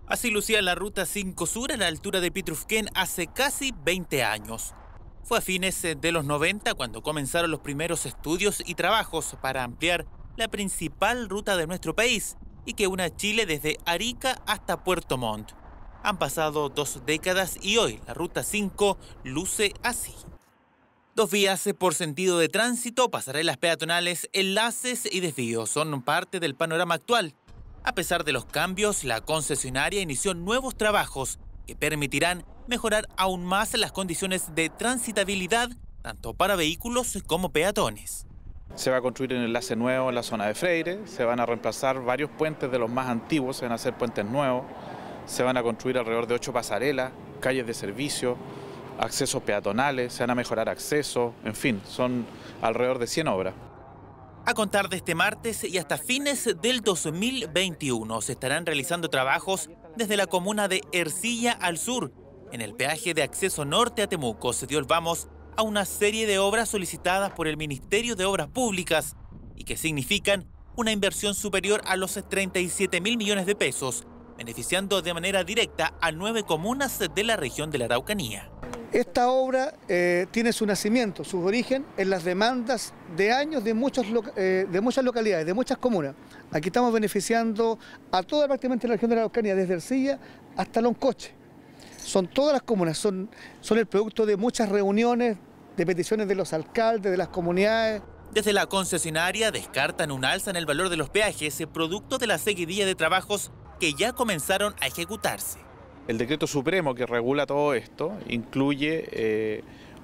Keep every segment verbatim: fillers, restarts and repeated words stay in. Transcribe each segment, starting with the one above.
Así lucía la Ruta cinco Sur a la altura de Pitrufquén hace casi veinte años. Fue a fines de los noventa cuando comenzaron los primeros estudios y trabajos para ampliar la principal ruta de nuestro país y que une a Chile desde Arica hasta Puerto Montt. Han pasado dos décadas y hoy la Ruta cinco luce así. Dos vías por sentido de tránsito, pasarelas peatonales, enlaces y desvíos son parte del panorama actual. A pesar de los cambios, la concesionaria inició nuevos trabajos que permitirán mejorar aún más las condiciones de transitabilidad, tanto para vehículos como peatones. Se va a construir un enlace nuevo en la zona de Freire, se van a reemplazar varios puentes de los más antiguos, se van a hacer puentes nuevos, se van a construir alrededor de ocho pasarelas, calles de servicio, accesos peatonales, se van a mejorar accesos, en fin, son alrededor de cien obras. A contar de este martes y hasta fines del dos mil veintiuno se estarán realizando trabajos desde la comuna de Ercilla al sur. En el peaje de acceso norte a Temuco se dio el vamos a una serie de obras solicitadas por el Ministerio de Obras Públicas y que significan una inversión superior a los treinta y siete mil millones de pesos, beneficiando de manera directa a nueve comunas de la región de la Araucanía. Esta obra eh, tiene su nacimiento, su origen en las demandas de años de, muchos, eh, de muchas localidades, de muchas comunas. Aquí estamos beneficiando a toda prácticamente la región de la Araucanía, desde Ercilla hasta Loncoche. Son todas las comunas, son, son el producto de muchas reuniones, de peticiones de los alcaldes, de las comunidades. Desde la concesionaria descartan un alza en el valor de los peajes, producto de la seguidilla de trabajos que ya comenzaron a ejecutarse. El decreto supremo que regula todo esto incluye eh,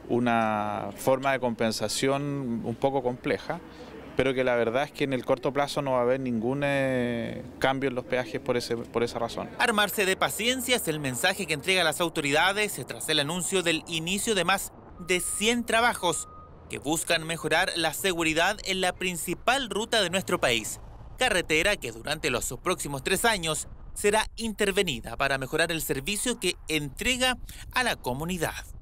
una forma de compensación un poco compleja, pero que la verdad es que en el corto plazo no va a haber ningún eh, cambio en los peajes por, ese, por esa razón. Armarse de paciencia es el mensaje que entrega las autoridades tras el anuncio del inicio de más de cien trabajos que buscan mejorar la seguridad en la principal ruta de nuestro país, carretera que durante los próximos tres años será intervenida para mejorar el servicio que entrega a la comunidad.